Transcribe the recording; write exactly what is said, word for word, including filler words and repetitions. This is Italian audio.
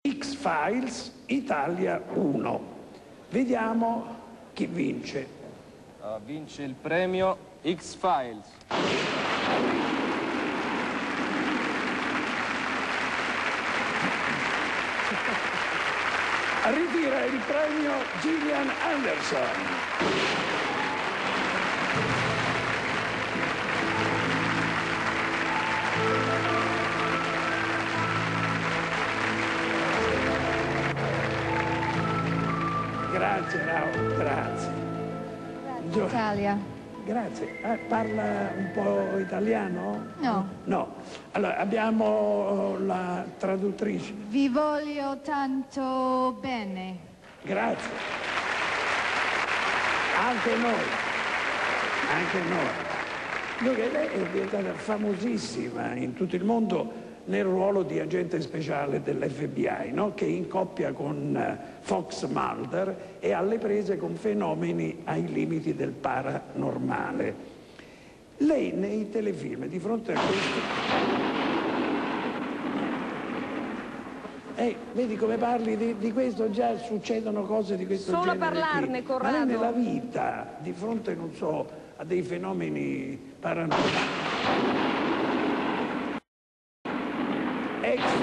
X-Files Italia uno. Vediamo chi vince. Uh, vince il premio X-Files. Ritira il premio Gillian Anderson. Grazie Raul, grazie. Grazie Italia. Grazie. Eh, parla un po' italiano? No. No. Allora, abbiamo la traduttrice. Vi voglio tanto bene. Grazie. Anche noi. Anche noi. Dunque, lei è diventata famosissima in tutto il mondo nel ruolo di agente speciale dell'F B I, no? Che in coppia con Fox Mulder è alle prese con fenomeni ai limiti del paranormale. Lei nei telefilm, di fronte a questo... Eh, vedi come parli di, di questo, già succedono cose di questo Solo genere. Solo parlarne, qui. Corrado. Ma lei nella vita, di fronte, non so, a dei fenomeni paranormali... Ex